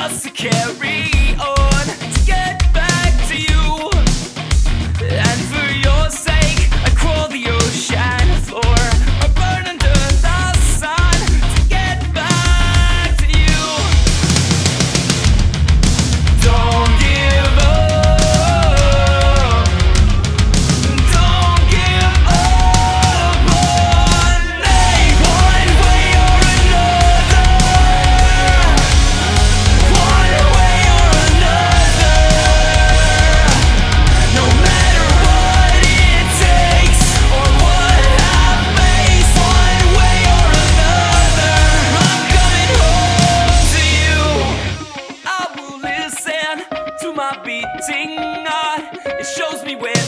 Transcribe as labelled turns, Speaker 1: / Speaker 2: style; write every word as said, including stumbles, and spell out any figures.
Speaker 1: just to carry on, to get back to you. And for your sake, I crawl the ocean floor, I burn under the sun to get back to you. Don't give up, don't give up on me. One way or another, one way or another, no matter what it takes or what I face, one way or another, I'm coming home to you. I will listen to my beating heart, it shows me where